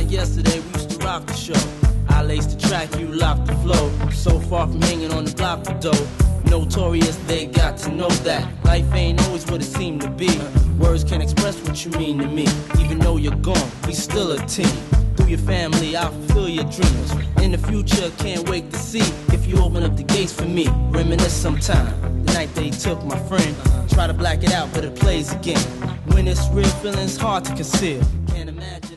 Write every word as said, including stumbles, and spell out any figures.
like yesterday, we used to rock the show. I laced the track, you locked the flow. So far from hanging on the block for dough. Notorious, they got to know that life ain't always what it seemed to be. Words can't express what you mean to me. Even though you're gone, we still a team. Through your family, I'll fulfill your dreams. In the future, can't wait to see if you open up the gates for me. Reminisce sometime. The night they took my friend. Try to black it out, but it plays again. When it's real, feeling's hard to conceal. Can't imagine.